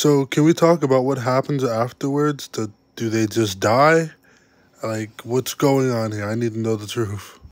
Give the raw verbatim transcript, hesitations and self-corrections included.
So, can we talk about what happens afterwards? Do, do they just die? Like, what's going on here? I need to know the truth.